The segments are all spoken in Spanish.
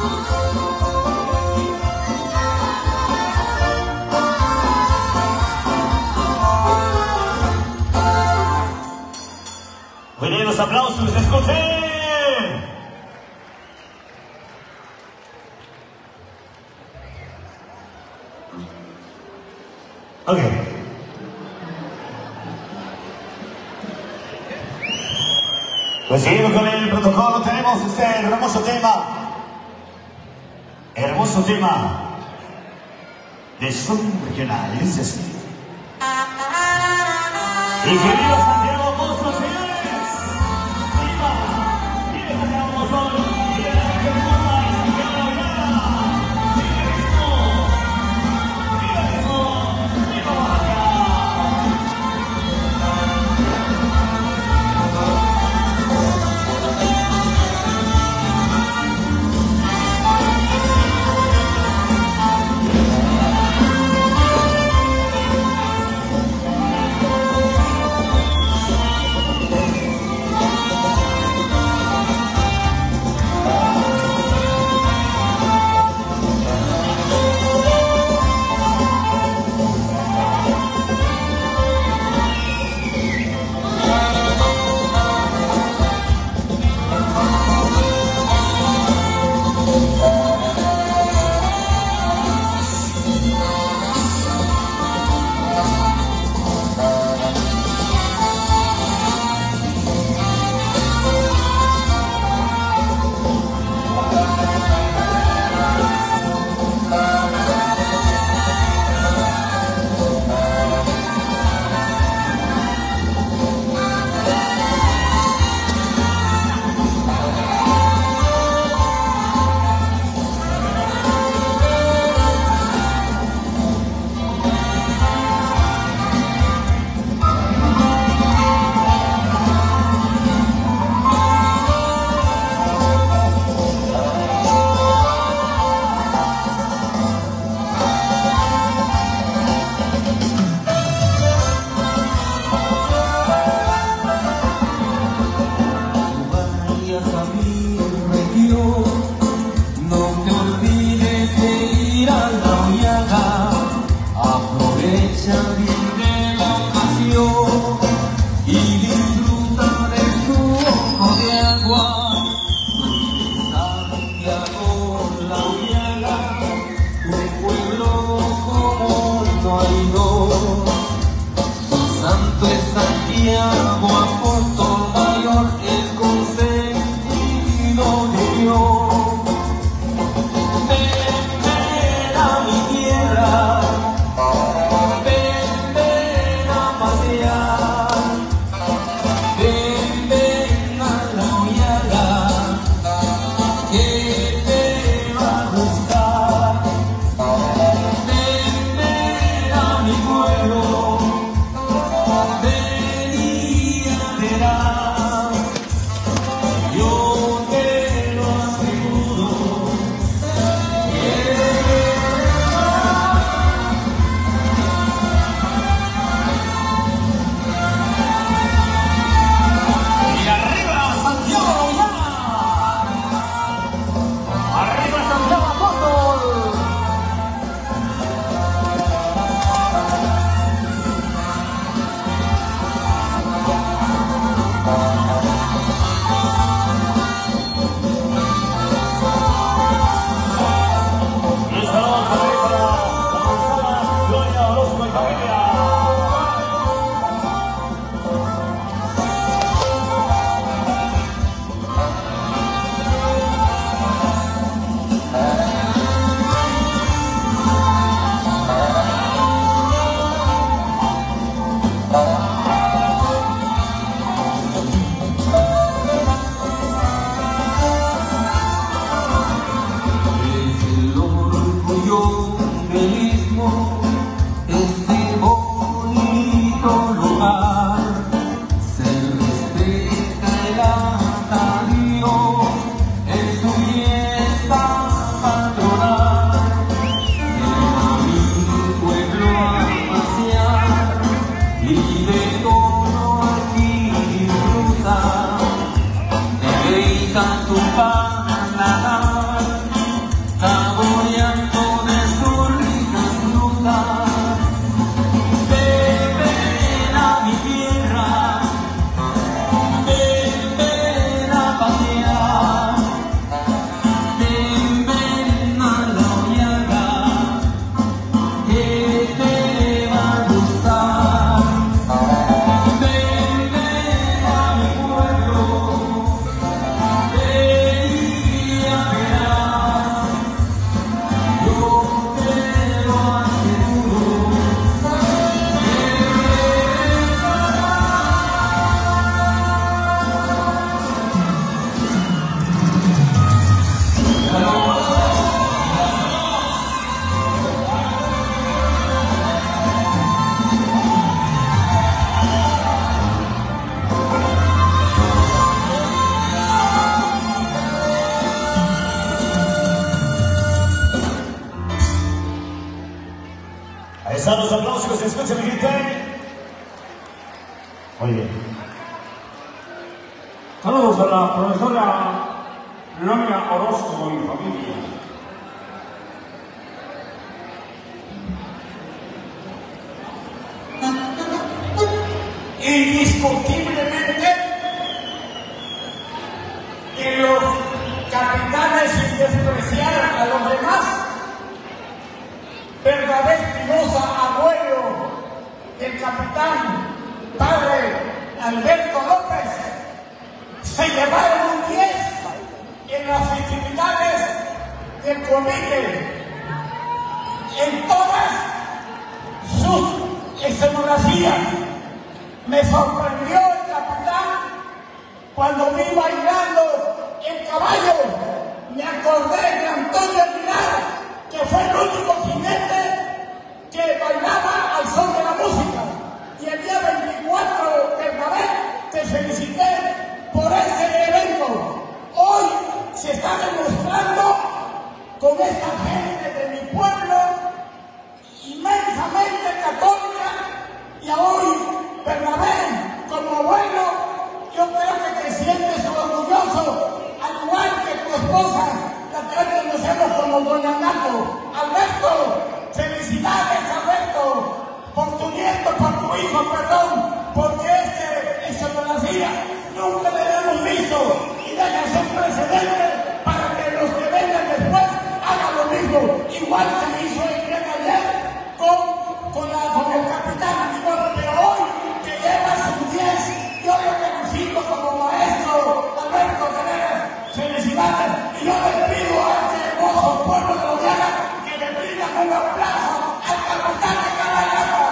Venid los aplausos, escuchen. Ok. Pues seguimos con el protocolo, tenemos este hermoso tema de son regional, dice así. Y querido Santiago Mozo, señores, viva Santiago Mozo, viva la gente hermosa y Santiago Bailada, viva el ritmo, viva Oaxaca. Venía están los aplausos que se escuchan, mi gente. Muy bien. Saludos a la profesora Lamia Orozco y familia. Indiscutiblemente que los capitanes sin despreciar a los demás, Bernabé Espinosa, abuelo del capitán padre Alberto López, se llevaron un 10 en las festividades del comité. En todas sus escenografías me sorprendió el capitán cuando vi bailando el caballo. Me acordé de Antonio Aguilar, que fue el único jinete que bailaba al son de la música. Y el día 24 de Bernabé te felicité por ese evento. Hoy se está demostrando con esta gente de mi pueblo, inmensamente católica, y hoy Bernabé, como abuelo, yo creo que te sientes orgulloso, al igual que tu esposa, la que conocemos como Doña Nato. Alberto, felicidades, Alberto, por tu nieto, por tu hijo, perdón, porque escenografía nunca le hemos visto y deja ser precedente para que los que vengan después hagan lo mismo. Igual se hizo el día de ayer con el capitán, pero hoy que llevas un 10, yo lo felicito como maestro, Alberto Carreras, felicidades, y yo les pido a este hermoso pueblo de Odiana que le brindan un aplauso al capitán de Caracas.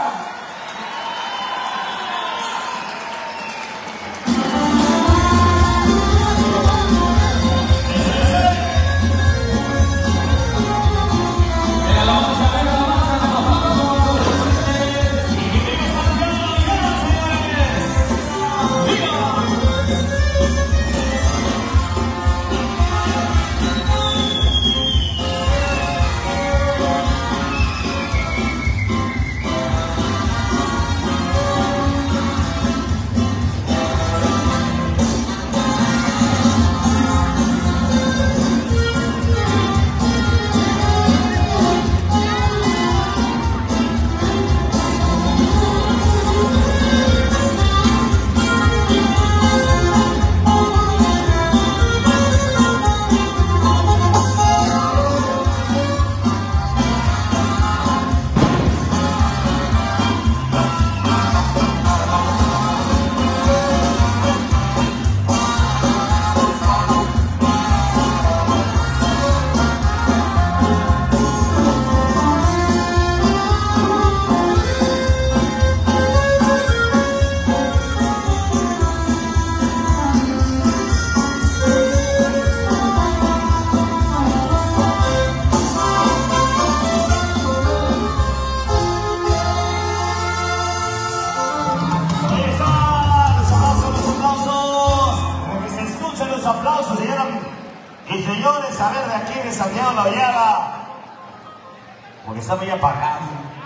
Aplausos, señoras y señores, a ver de aquí de Santiago La Villaga, porque está muy apagado.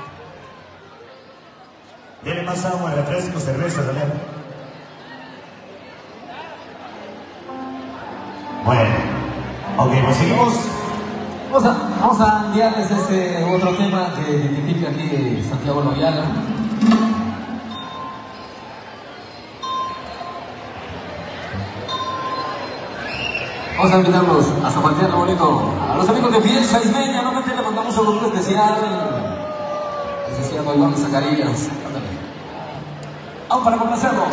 Dele más agua, refresco, cerveza, Daniel. Bueno, ok, pues seguimos. Vamos a enviarles este otro tema que identifica aquí Santiago La Villaga. Vamos a invitarlos a San Juan bonito. A los amigos de Fiesta Ismeña, nuevamente le mandamos un saludo especial. Licenciado Iván Zacarías. Vamos para complacerlos.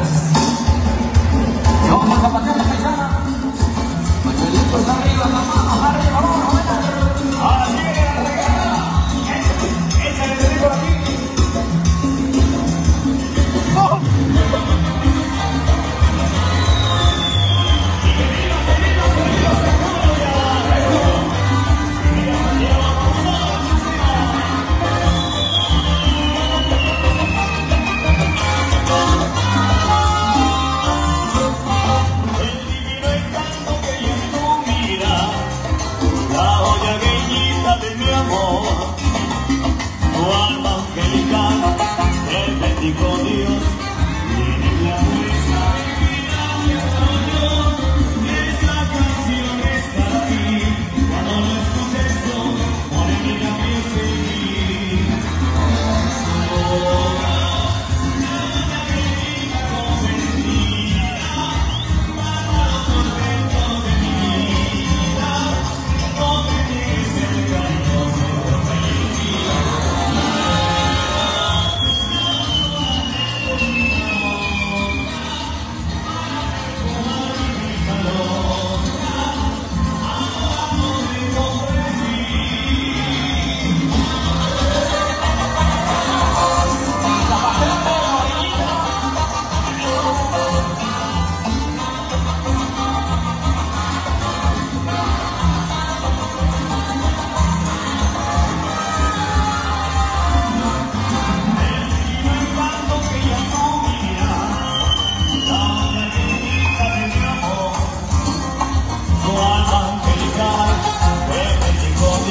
Y vamos a zapatear la paisana. Pañuelitos arriba, las manos arriba, vamos, venga. Ahora sí, échale el dedito aquí. ¡Oh! El divino encanto que hay en tu mirada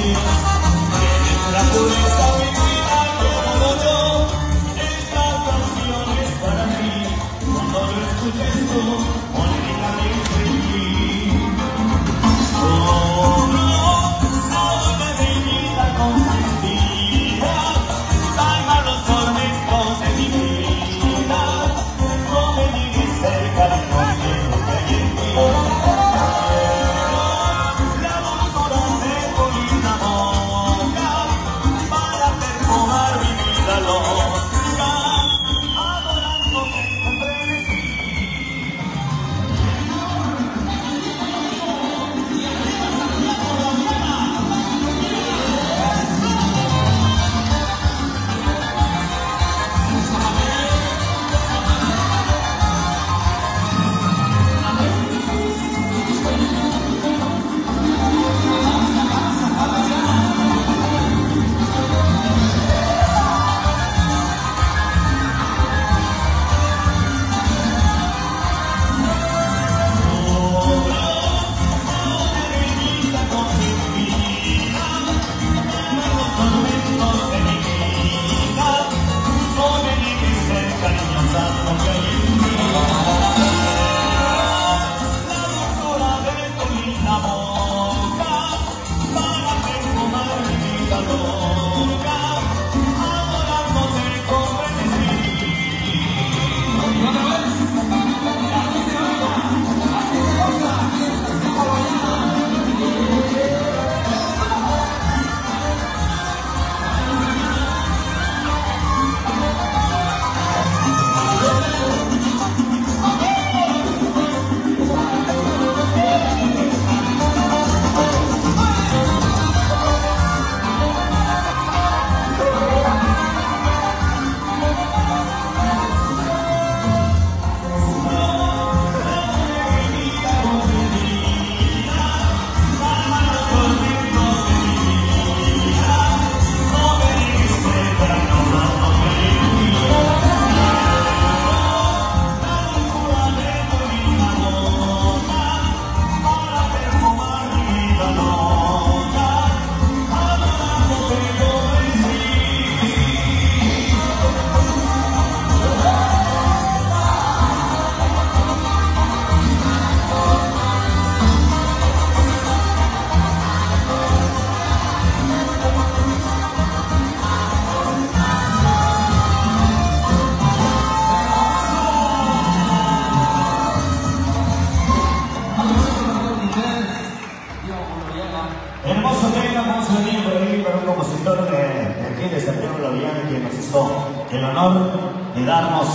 Hermoso tema, vamos a venir por ahí para un compositor de aquí de Santiago Loviana, que nos hizo el honor de darnos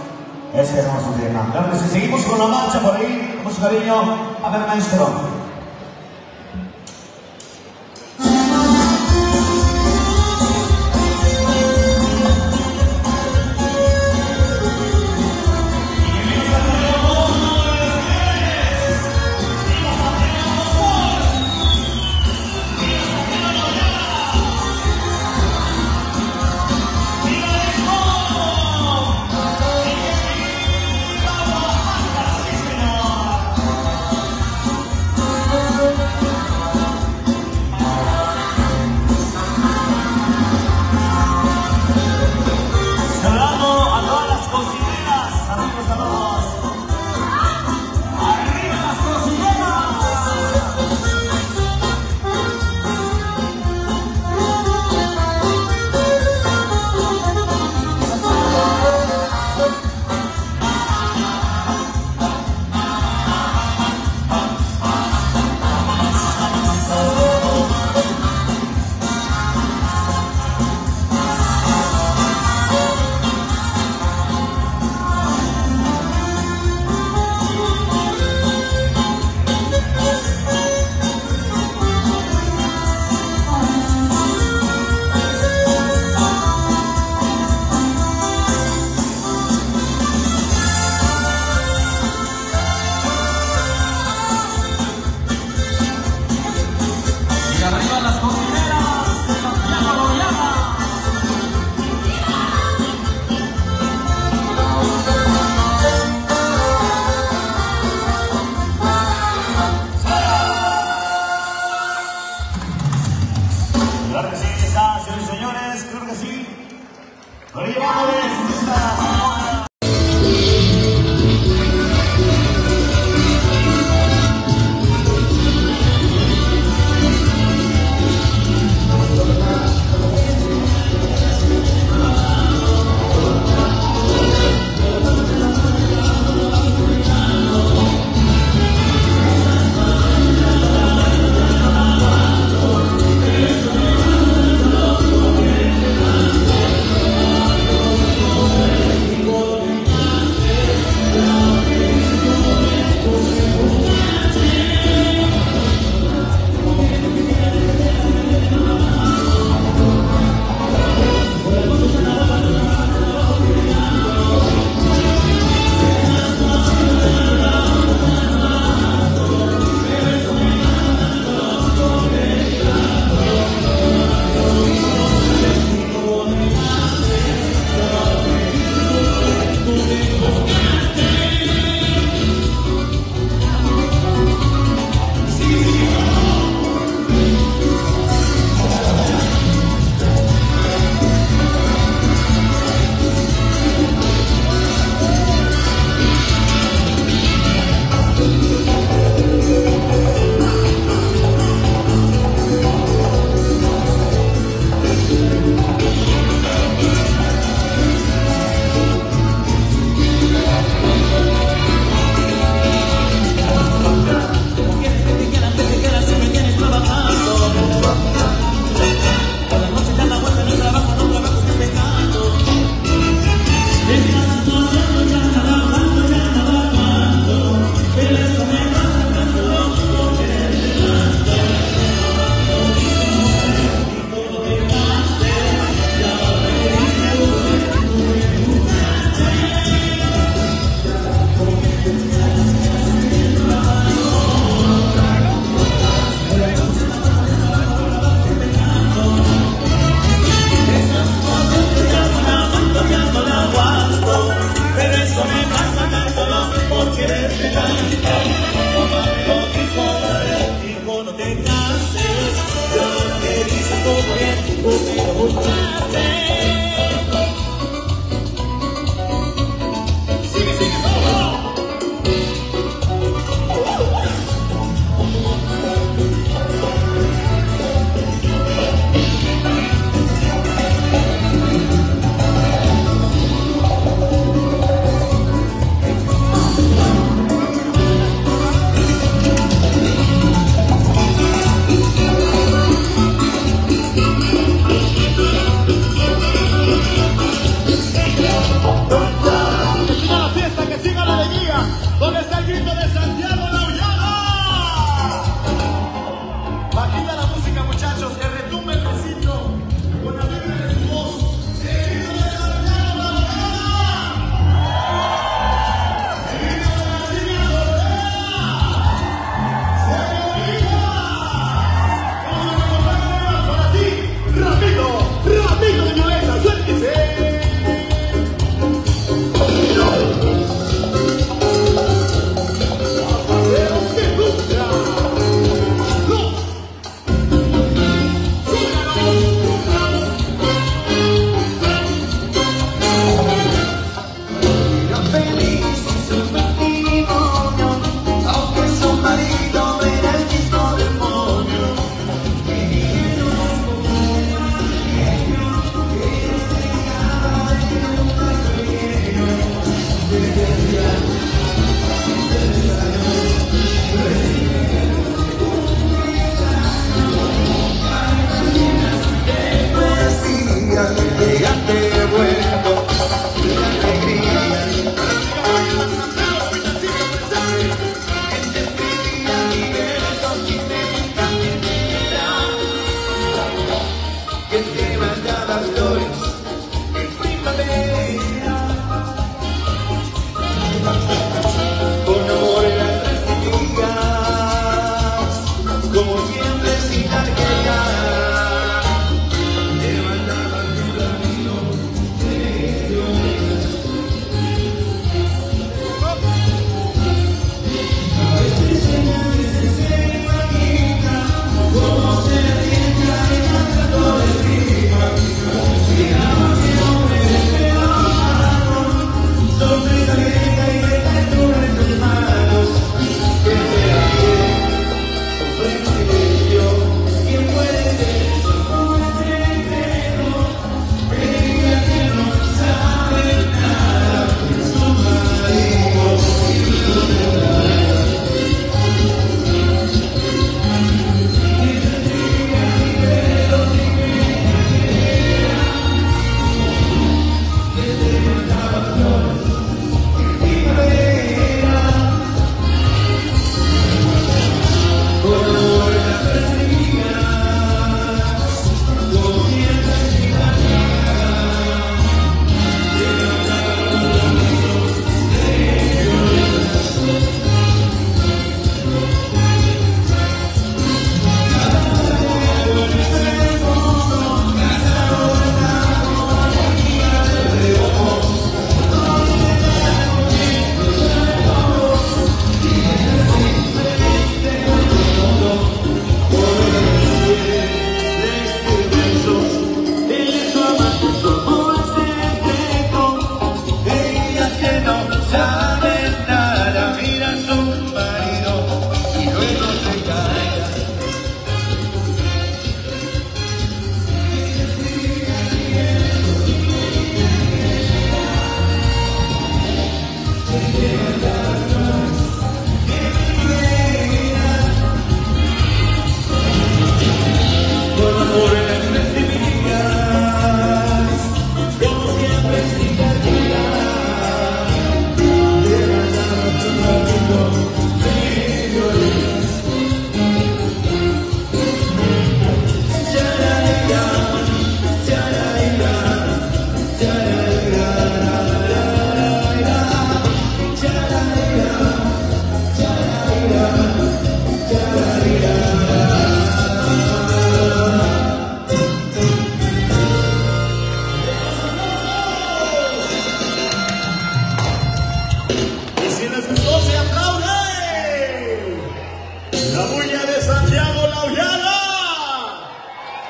ese hermoso tema. Claro que sí, seguimos con la marcha por ahí, con mucho cariño. A ver, maestro. Claro que sí, está, señores y señores, claro que sí. Por ahí vamos, esta.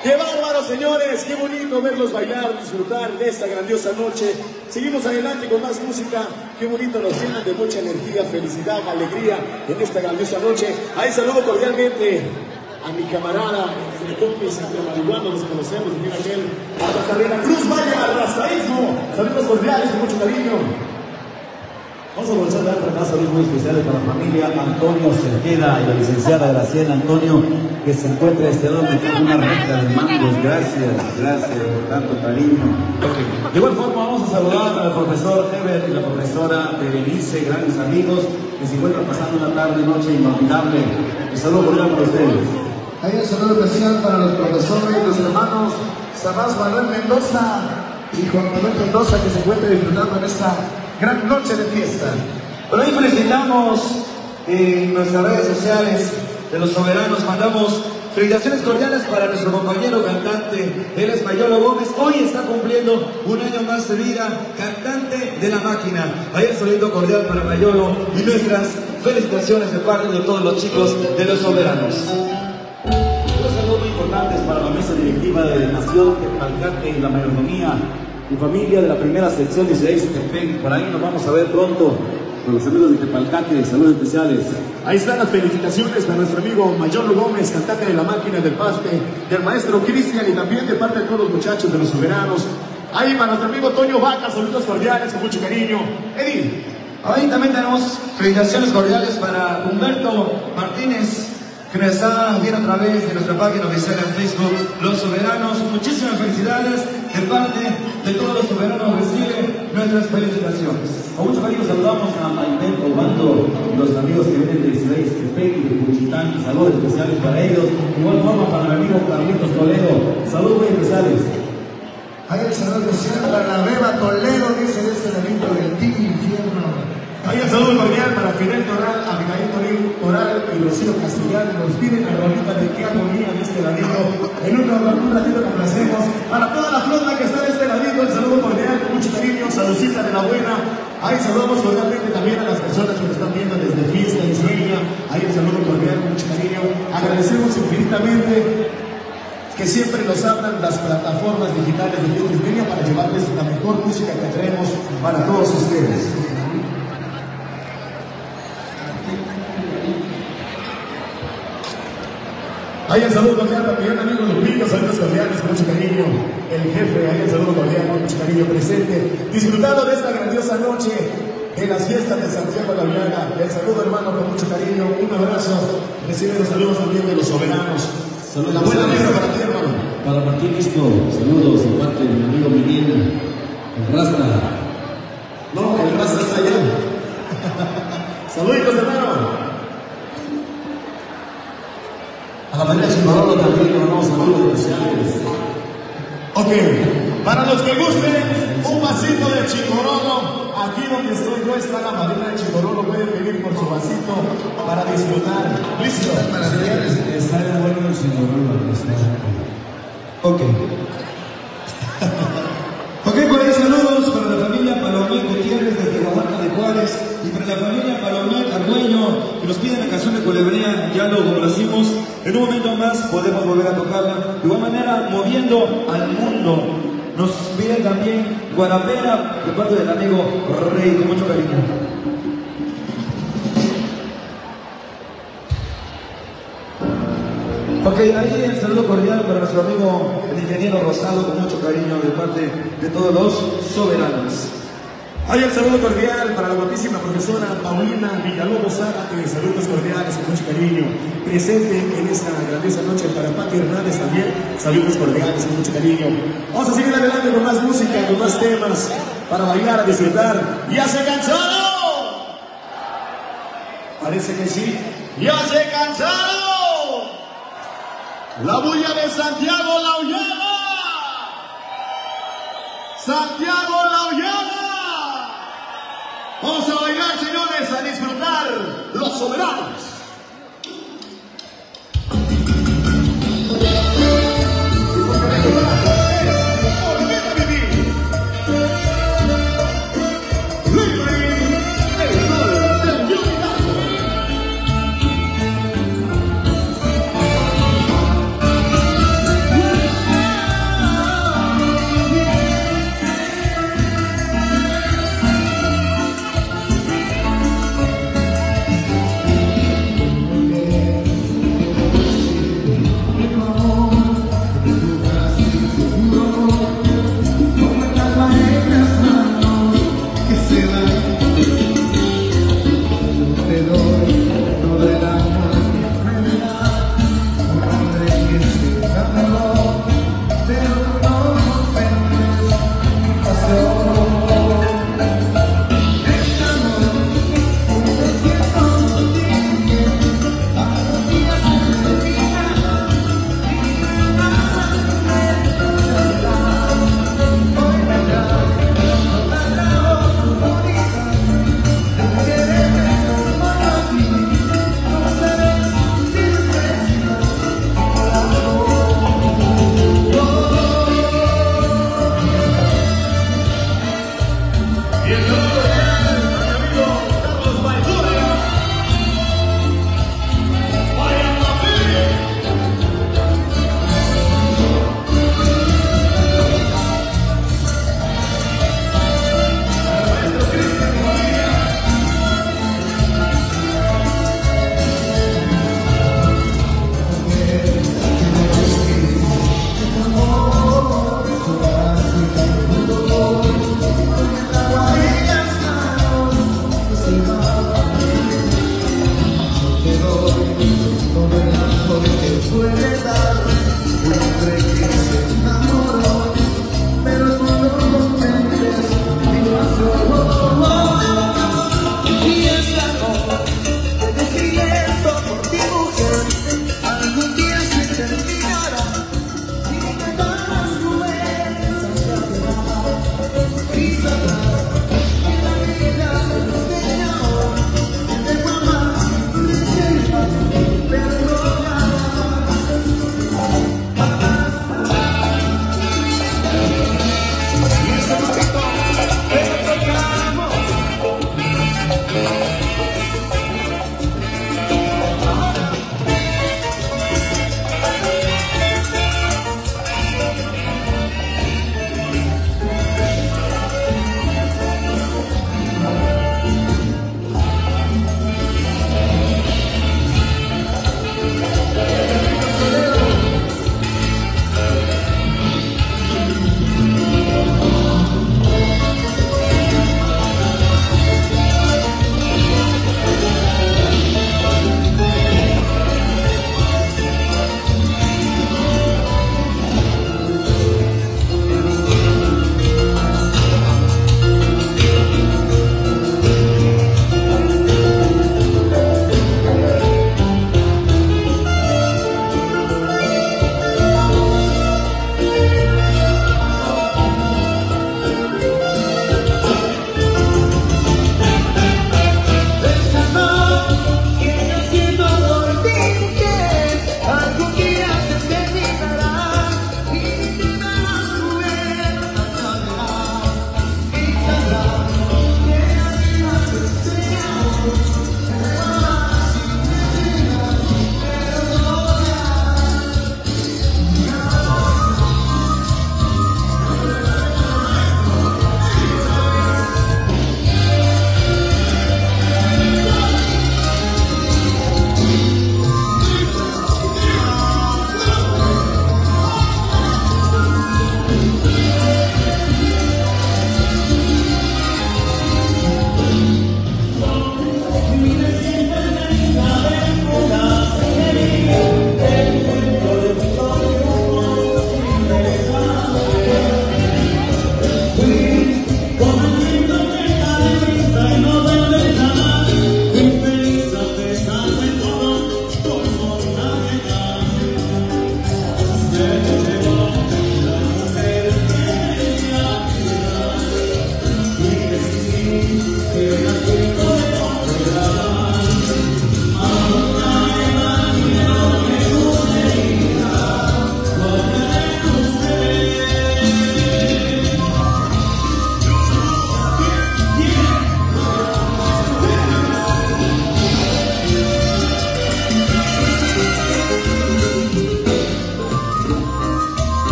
¡Qué bárbaro, señores! ¡Qué bonito verlos bailar, disfrutar de esta grandiosa noche! Seguimos adelante con más música. ¡Qué bonito! Nos llenan de mucha energía, felicidad, alegría en esta grandiosa noche. Ahí saludo cordialmente a mi camarada, entre compis, entre marihuanos, los conocemos, mira aquel, hasta Veracruz, vaya, al rastaísmo. Saludos cordiales, con mucho cariño. Vamos a aprovechar de dar un saludos muy especiales para la familia Antonio Cerqueda y la licenciada Graciela Antonio, que se encuentra este lado con una recta de mangos. Gracias por tanto cariño. De igual forma vamos a saludar al profesor Heber y la profesora Berenice, grandes amigos, que se encuentran pasando una tarde, noche inolvidable. Un saludo cordial para ustedes. Hay un saludo especial para los profesores, los hermanos Sabás Manuel Mendoza y Juan Manuel Mendoza, que se encuentran disfrutando en esta gran noche de fiesta. Por ahí felicitamos en nuestras redes sociales de Los Soberanos, mandamos felicitaciones cordiales para nuestro compañero cantante, él es Mayolo Gómez, hoy está cumpliendo un año más de vida, cantante de La Máquina. Ahí el saludo cordial para Mayolo y nuestras felicitaciones de parte de todos los chicos de Los Soberanos. Un saludo muy importante para la mesa directiva de Nación Tepalcate y la mayordomía y familia de la primera sección 16 Tepec. Por ahí nos vamos a ver pronto con los amigos de Tepalcate. Saludos especiales. Ahí están las felicitaciones para nuestro amigo Mayolo Gómez, cantante de La Máquina, del Paste, del maestro Cristian y también de parte de todos los muchachos de Los Soberanos. Ahí para nuestro amigo Toño Vaca, saludos cordiales con mucho cariño. Eddie. Ahí también tenemos felicitaciones cordiales para Humberto Martínez, que nos está viendo a través de nuestra página oficial en Facebook, Los Soberanos. Muchísimas felicidades de parte de todos los soberanos, recibe nuestras felicitaciones. Con mucho cariño saludamos a Maite Obando y los amigos que vienen de 16 Tepec y de Cuchitán. Saludos especiales para ellos. De igual forma para el amigo Carlitos Toledo. Saludos muy especiales. Hay el saludo especial para la Beba Toledo, que es el evento del Team Infierno. Hay un saludo cordial para Fidel Toral, Abigail Toral y Rocío Castellán. Nos piden la rolita de qué armonía de este ladito. En un ratito complacemos. Para toda la flota que está de este ladito, el saludo cordial con mucho cariño. Saludcita de la buena. Ahí saludamos cordialmente también a las personas que nos están viendo desde Fiesta y Sueña. Ahí el saludo cordial con mucho cariño. Agradecemos infinitamente que siempre nos abran las plataformas digitales de Fiesta y Sueña para llevarles la mejor música que traemos para todos ustedes. Hay el saludo cordial para mi gran amigo Lupito, saludos cordiales con mucho cariño. El jefe, hay el saludo cordial con mucho cariño presente. Disfrutando de esta grandiosa noche de las fiestas de Santiago de la Llaga. El saludo, hermano, con mucho cariño. Un abrazo. Recibe los saludos también de Los Soberanos. Saludos. La buena vibra para ti, hermano. Para Martín Lisco, saludos de parte de mi amigo Miguel, el Rasta. No, el Rasta está allá. Saludos, hermano. A la manera de Chicorolo también le mandamos saludos especiales. Ok, para los que gusten un vasito de Chicorolo, aquí donde estoy yo está la madrina de Chicorolo, pueden venir por su vasito para disfrutar. ¿Listo? Está el bueno del Chicorolo. Ok. Ok, pues saludos para la familia Palomé Gutiérrez desde Oaxaca de Juárez y para la familia Palomé Argüello, que nos piden la canción de Culebrea. Ya lo complacimos. En un momento más podemos volver a tocarla. De igual manera, Moviendo al Mundo. Nos piden también Guarapera de parte del amigo Rey, con mucho cariño. Ok, ahí el saludo cordial para nuestro amigo el ingeniero Rosado, con mucho cariño de parte de todos los soberanos. Hay el saludo cordial para la guapísima profesora Paulina Villalobos Zárate. Saludos cordiales con mucho cariño. Presente en esta grandiosa noche para Pati Hernández también. Saludos cordiales con mucho cariño. Vamos a seguir adelante con más música, con más temas para bailar, a disfrutar. ¡Ya se cansaron! Parece que sí. ¡Ya se cansaron! La bulla de Santiago La Hoyana. Santiago La Hoyana. Vamos a bailar, señores, a disfrutar Los Soberanos.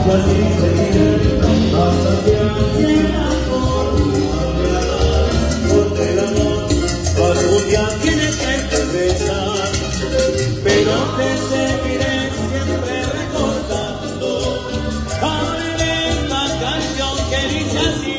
y así seguiré hasta que alguien el amor cambiará, porque el amor algún día tiene que regresar, pero te seguiré siempre recordando. Ahora esta canción que dice así.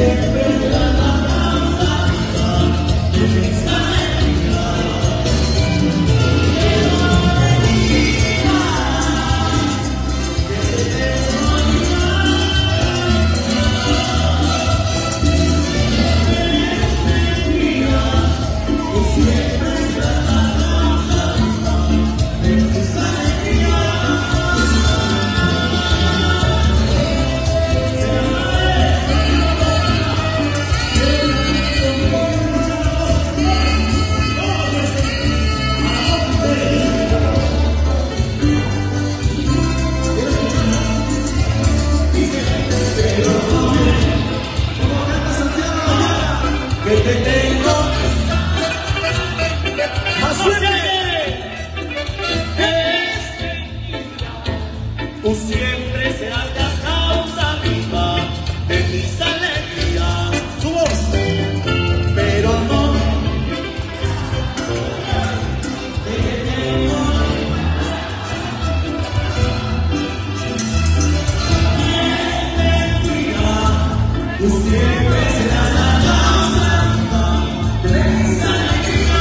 Tú siempre serás la causa viva de mis alegrías. Su voz, pero no. Tú siempre serás la causa viva de mis alegrías.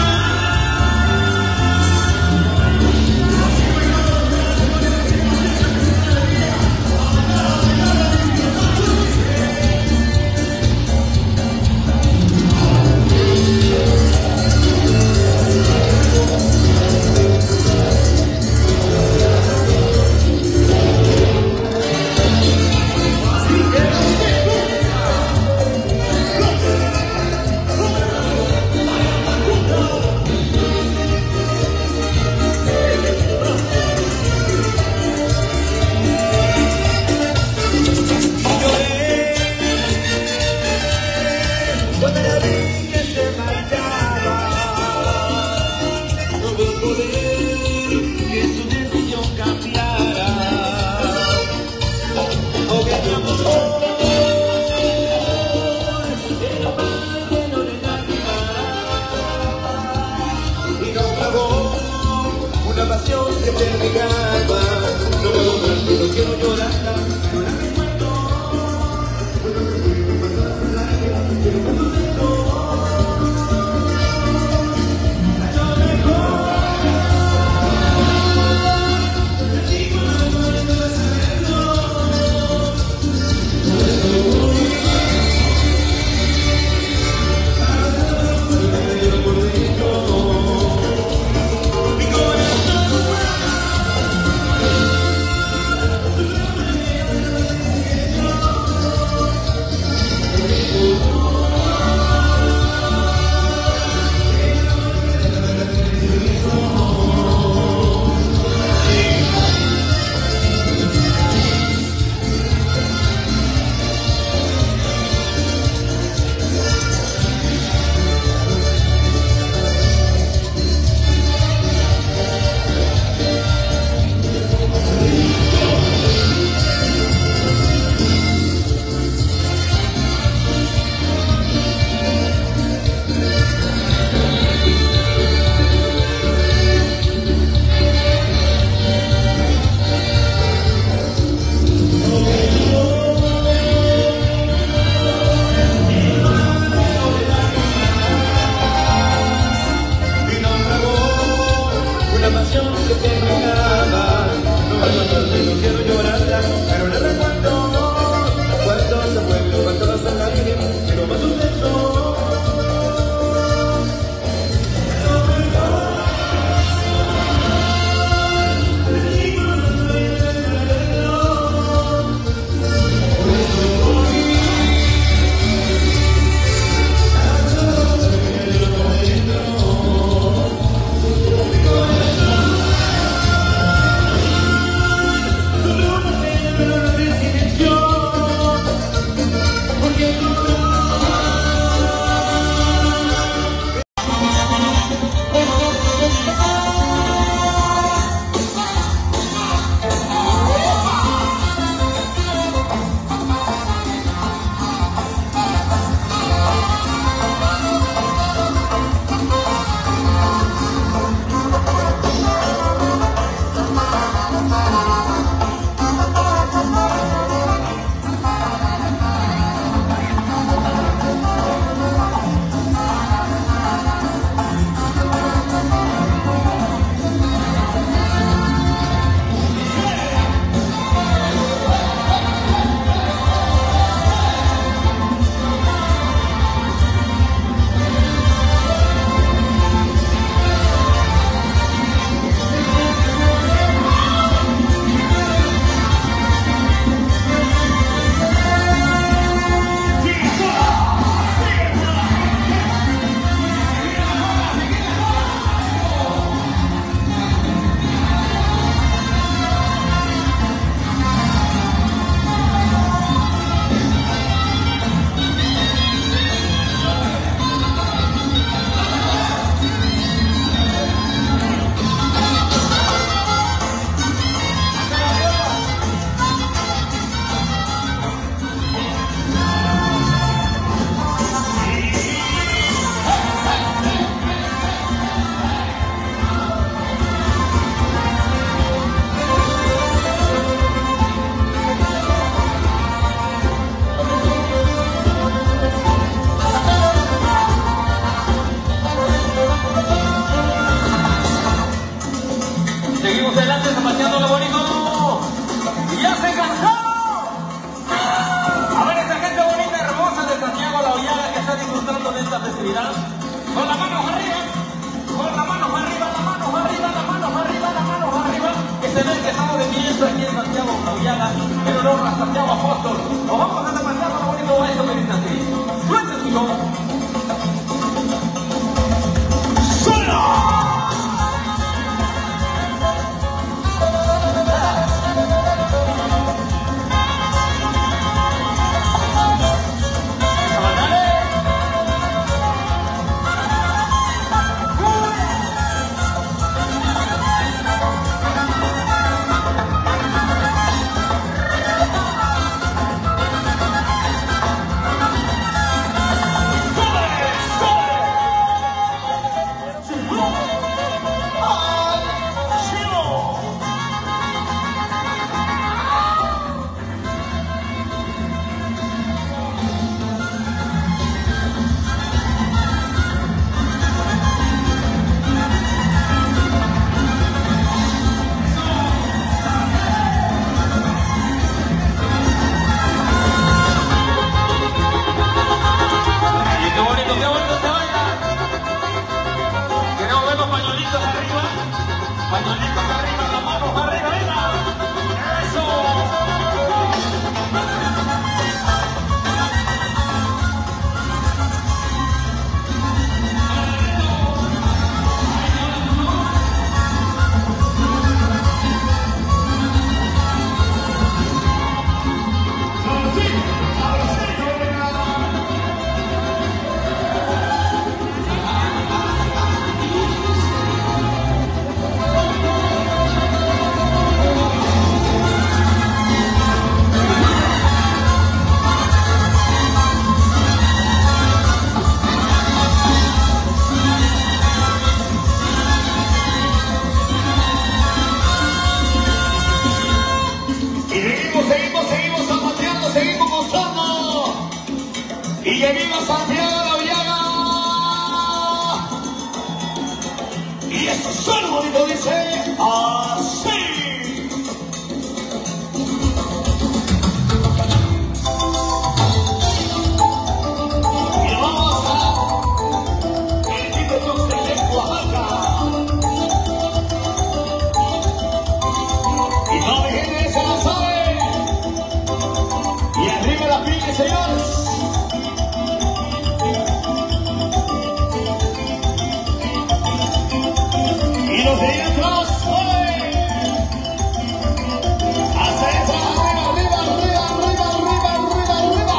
festividad. Con las manos arriba, con las manos arriba, las manos arriba, las manos arriba, las manos arriba. Que se ve que estamos de fiesta aquí en Santiago Taullana, en honor a Santiago Apóstol. Nos vamos a demandar lo bonito a eso que dice así. ¡Suelta el hijo! Y que viva Santiago Taullana. Y eso suena bonito, dice así. Y nos vamos a el tipo de Oaxaca. Y toda mi gente se lo sabe. Y arriba la piña, señores. Y los de ahí atrás, hacia eso, arriba, arriba, arriba, arriba, arriba, arriba, arriba.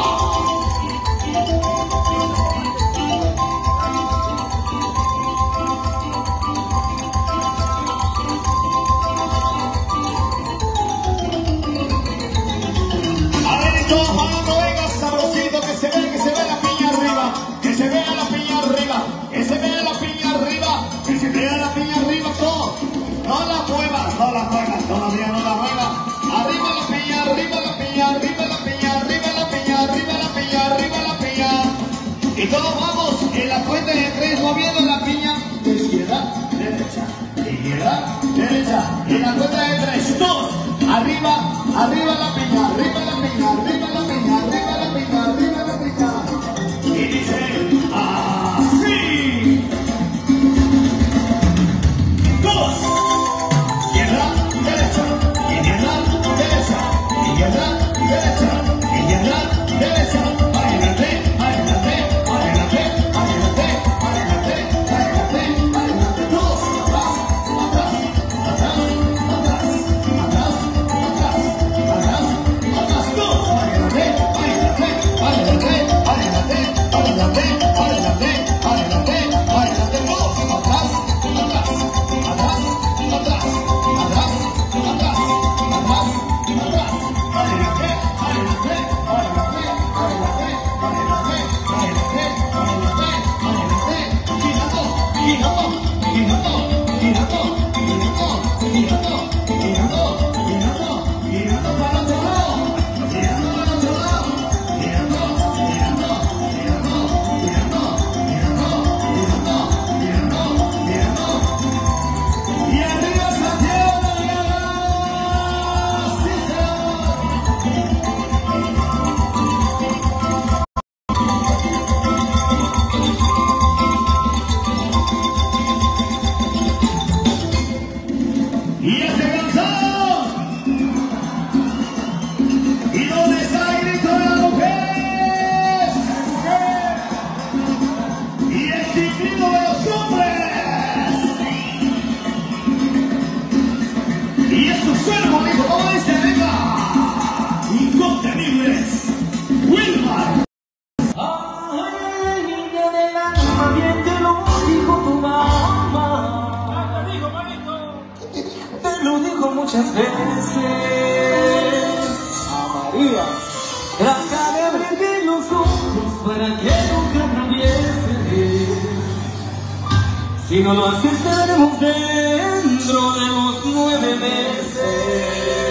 A ver, y todos bajando, venga, sabrosito, que se ve la piña arriba, que se vea la piña arriba, que se vea la piña arriba, que se vea la piña arriba, todo. No la muevas, no la muevas, todavía no la muevas. Arriba la piña, arriba la piña, arriba la piña, arriba la piña, arriba la piña, arriba la piña. Y todos vamos en la cuenta de 3 moviendo la piña de izquierda, derecha, izquierda, derecha. En la cuenta de 3, 2, arriba, arriba la piña, arriba la piña, arriba la piña, arriba la piña, arriba la piña. Y dice así. 2, izquierda, derecha, izquierda, derecha, izquierda, derecha, izquierda, derecha. Adelante, adelante, adelante, adelante, adelante, adelante, adelante. 2, atrás, atrás, atrás, atrás, atrás, atrás, atrás, atrás. muchas veces A María. trataré de abrir los ojos para que nunca atraviese. Si no lo haces, estaremos dentro de los 9 meses.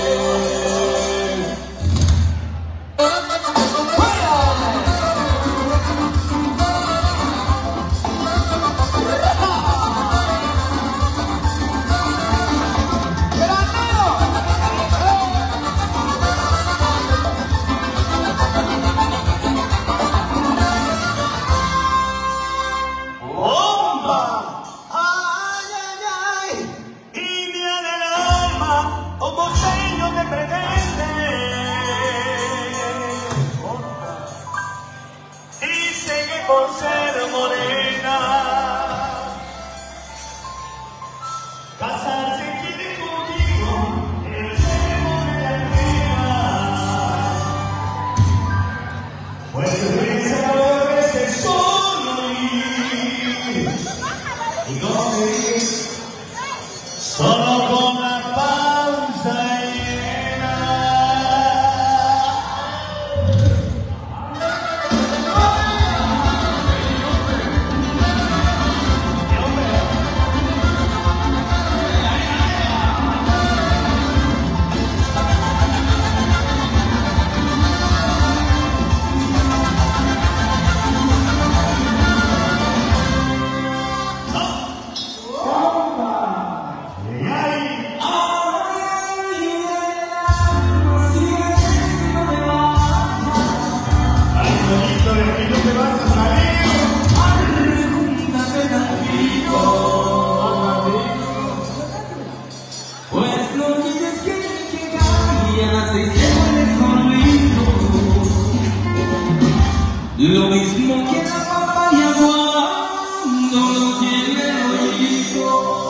Por ser morena, casarse quiere conmigo, el cielo de la vida. Pues piensa a veces solo y no te solo con la panza llena. Lo mismo que la papaya cuando no tiene hoyito.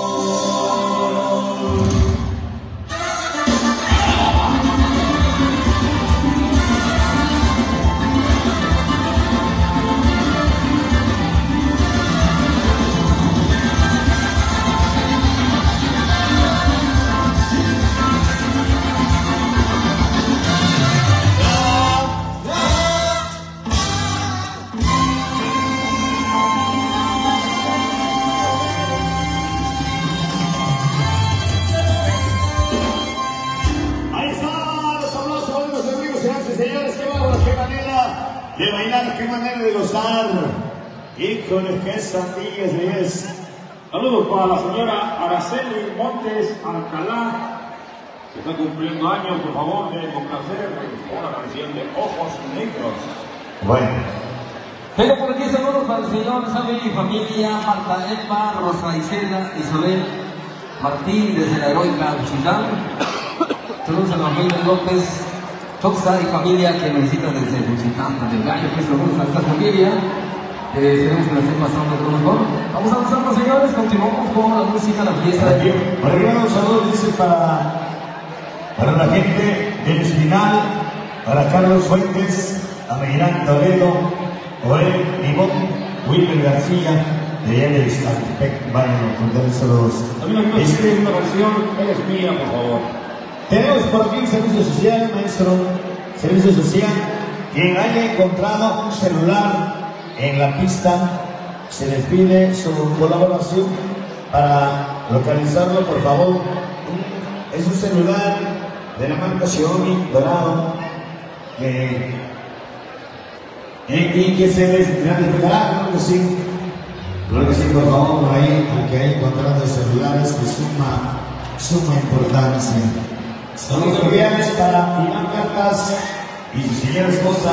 De bailar, qué manera de gozar. Híjole, qué sandías es. Saludos para la señora Araceli Montes Alcalá, que está cumpliendo años. Por favor, de complacer con la canción de Ojos Negros. Bueno. Pero por aquí saludos para el señor Sabe y familia, Marta Elba, Rosa Isela, Isabel Martín desde la heroica Chilán. Saludos a la familia López Toxa y familia que nos visita desde Luchitán, del Gallo, que es lo bueno a esta familia. Esperemos que la estén pasando todo mejor. Vamos avanzando, señores, continuamos con la música, la fiesta de aquí. Por aquí un saludo, dice, para la gente del Espinal, para Carlos Fuentes, Ameirán Toledo, Joel Ivonne, Wilmer García, de allá de Iztapaltepec. Vayan a contarles saludos. También aquí nos pide una canción, Eres Mía, por favor. Tenemos por aquí servicio social, maestro, servicio social. Quien haya encontrado un celular en la pista, se les pide su colaboración para localizarlo, por favor. Es un celular de la marca Xiaomi dorado y que se les identificará, claro que sí, por favor, por ahí, aunque haya encontrado celulares de suma importancia. Saludos cordiales para Iván Cartas y su señora esposa.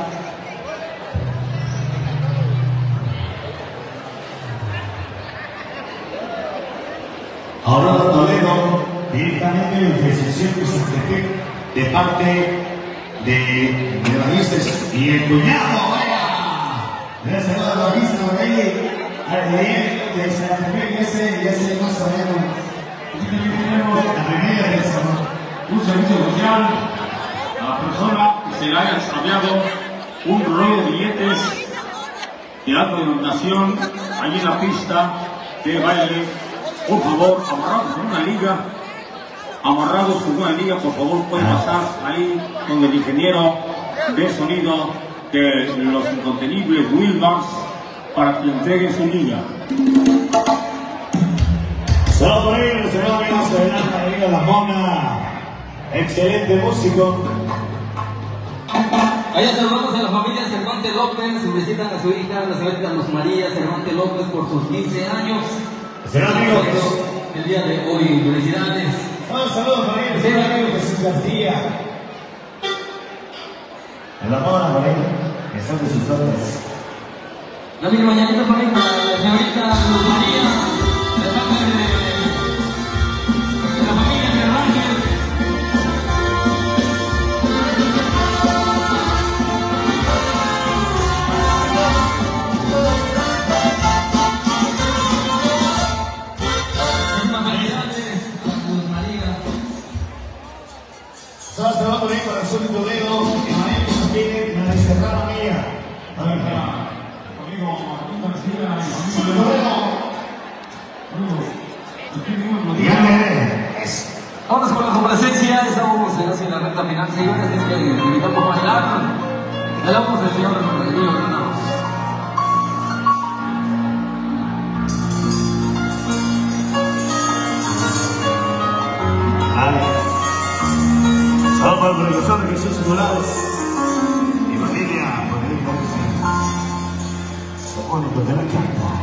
Aurora Toledo, directamente de Sesión de parte de Bajistas y el cuñado, vaya. Gracias a los bajistas por ahí, de Santepec, ese más o menos. Aquí también tenemos un servicio social a la persona que se le haya extraviado un rollo de billetes de alta denominación allí en la pista de baile. Por favor, amarrados en una liga amarrados con una liga, por favor pueden pasar ahí con el ingeniero de sonido de los incontenibles Wilbars para que entreguen su liga. Solo por ahí, el señor amigo se adelanta, amigo La Mona. Excelente músico. Allá saludamos a la familia Cervantes López, felicitan a su hija, la señorita Luz María Cervantes López por sus 15 años. Señor amigo, el día de hoy, felicidades. Saludos por ahí, el señor amigo Jesús García. En La Mona, por ahí, que son de sus órdenes. La misma mañanita por ahí para la señorita Luz María, de parte de la familia Cervantes. Se va por ahí para el sur de Toledo, y maestro también, la de Serrano Mía. Amigo Martín García, amigo Vamos con la complacencia, estamos en la recta final, señores, es que invitamos a bailar. Le damos al señor Emilio Granados. Solo para el profesor Jesús Morales y familia, por el sonido de la carta.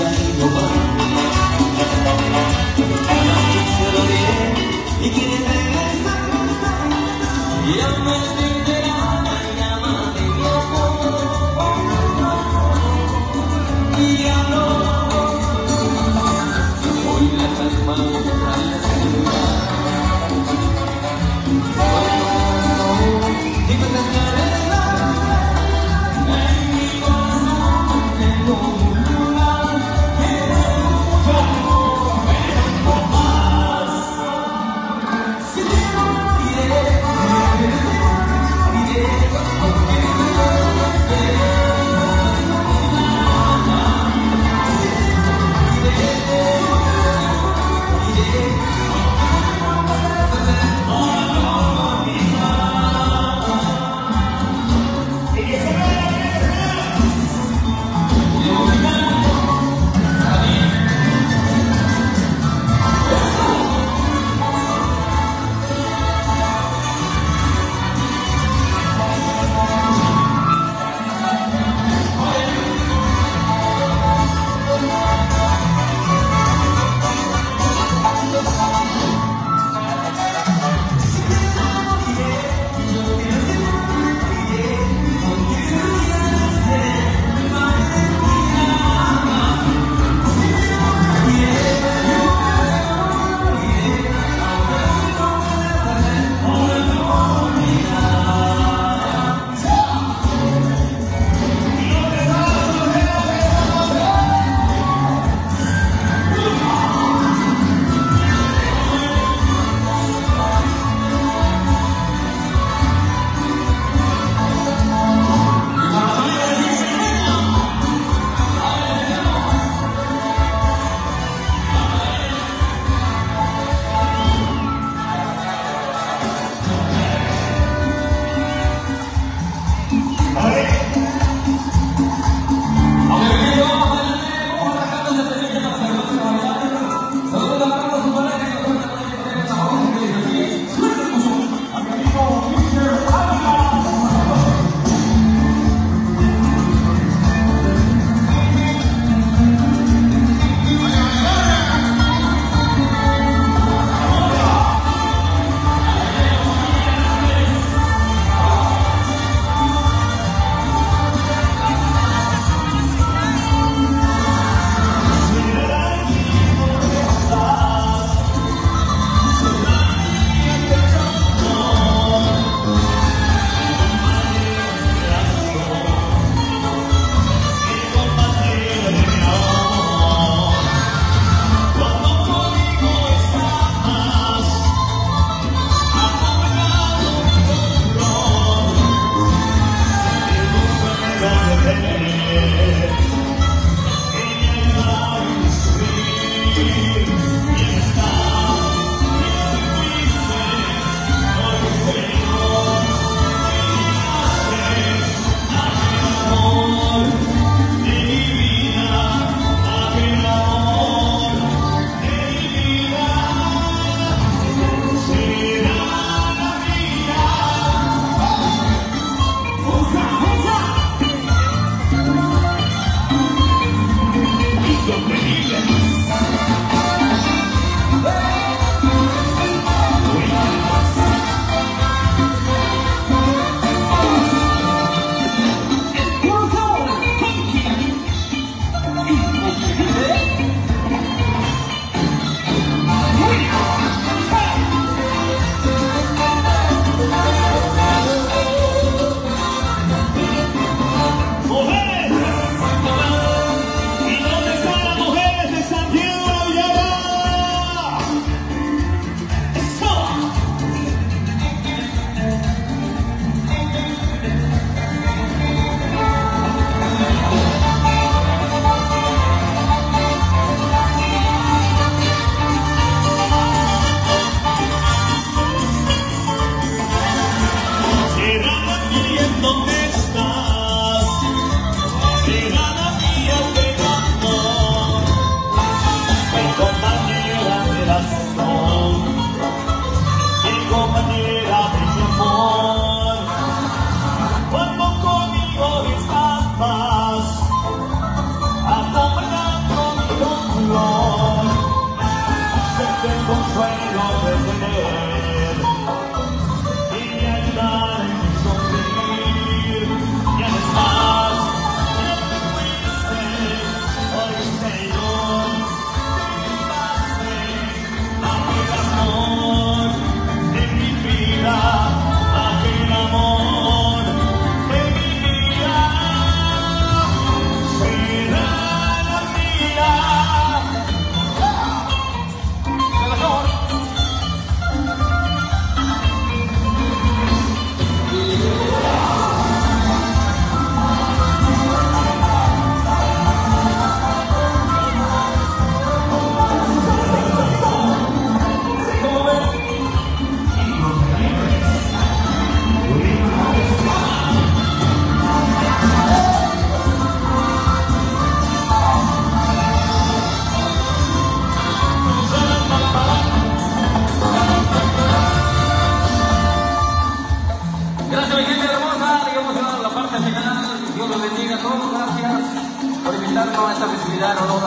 ha ido mal. A las 15 de la 10 y quiere regresar. Y al mes de verano llama de loco. Y ya no. Hoy la calma trae la seguridad. Y con descarga en mi corazón tengo un lugar que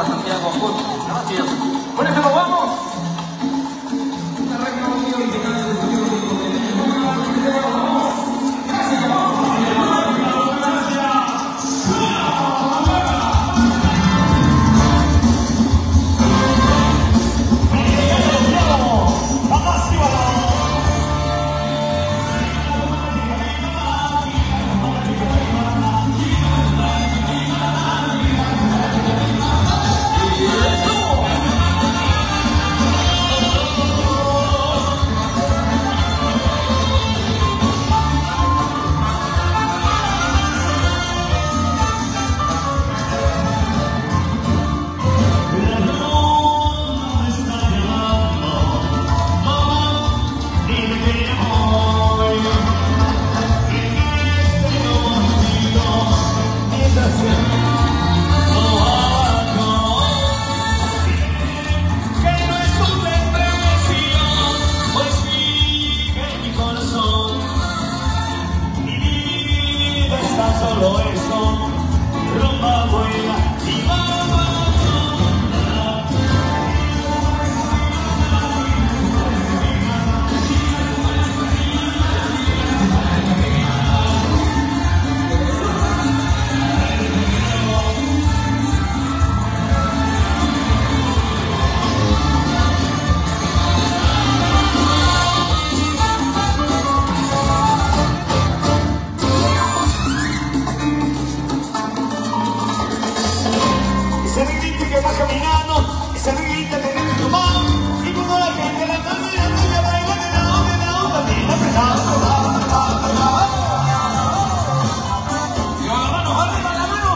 Santiago, gracias. Con eso nos vamos. Solo eso, rumba buena y vamos. Ese negrito que va caminando, esa negrita que tiene tu mano, y cuando la gente la está mirando, ya baila de lado, también la pegada. Y con la mano arriba,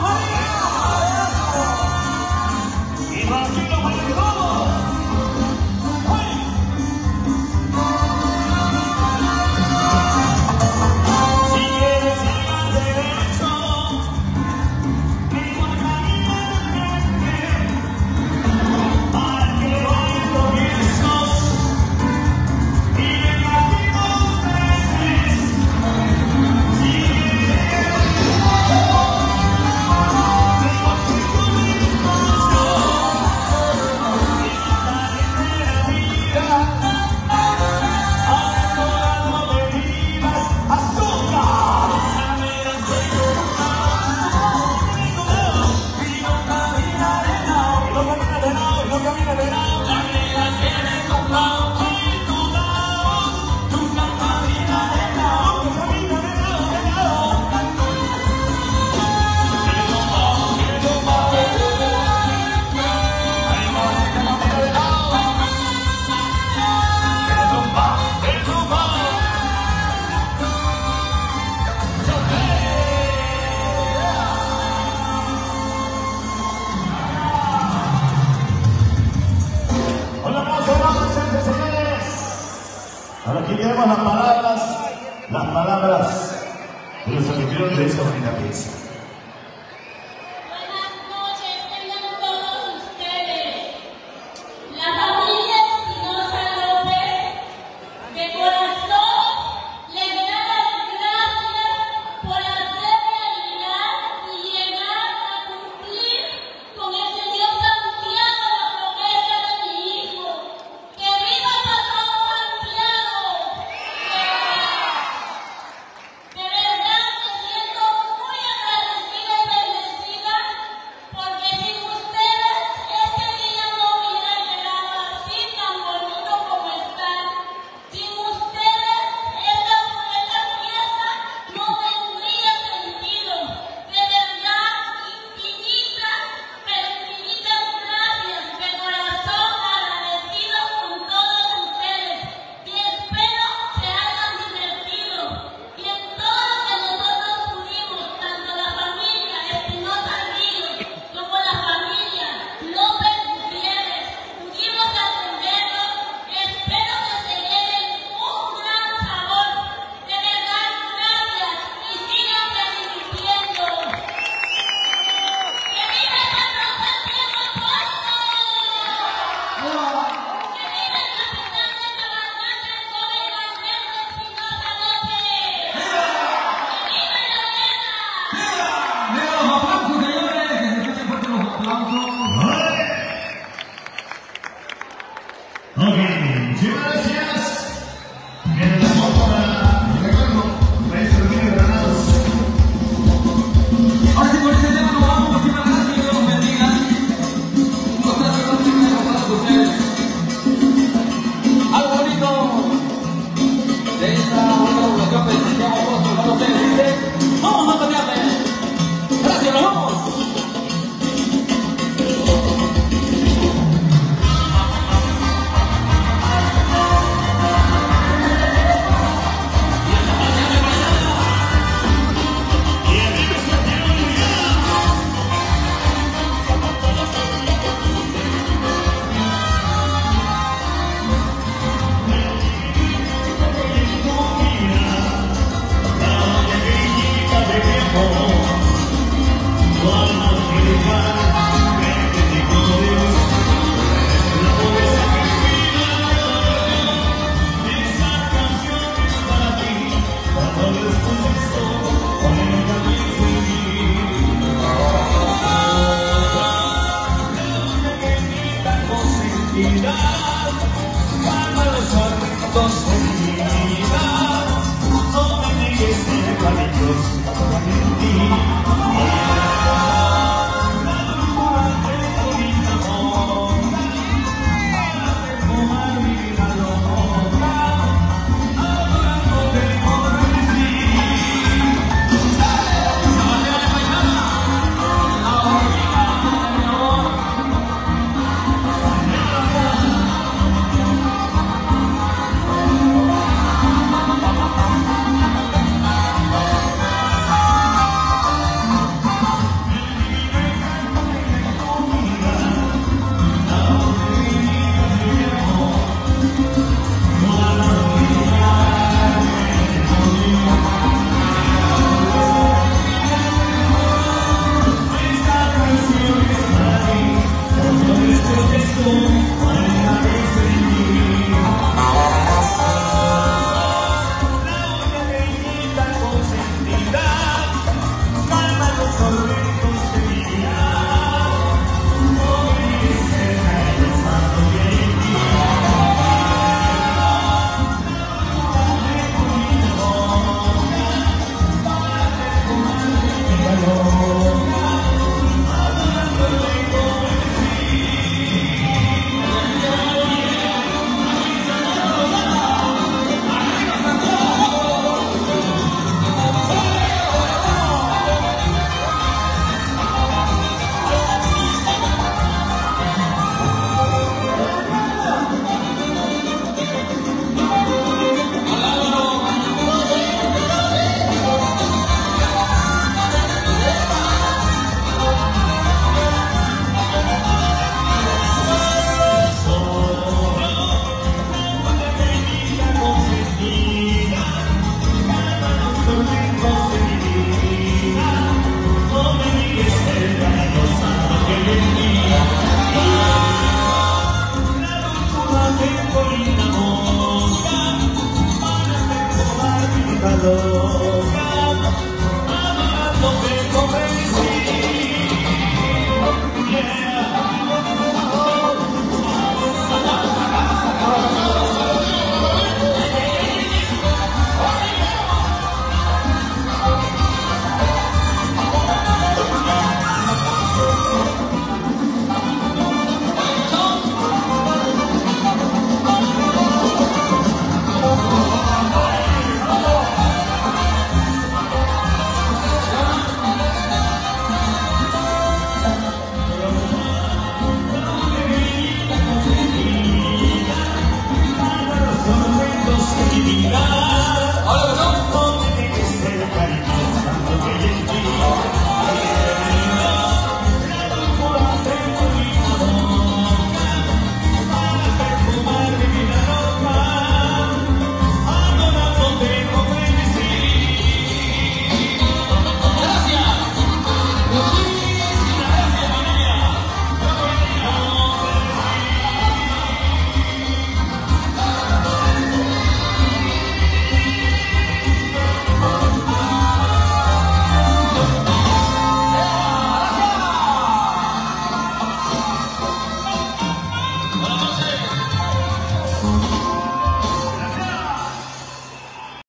y tranquilo, para que vamos. Si quieres llegar derecho, ahora aquí tenemos las palabras de los anfitriones de esta bonita pieza. Buenas noches, tengan todos ustedes. La familia Espinosa López, de corazón, les da las gracias por hacer realidad y llegar a cumplir con el señor Santiago la promesa de mi hijo. ¡Que viva Patrón Santiago! De verdad me siento muy agradecida. felicidad, cuando los momentos se miran, no me niegues el cariño, mentira.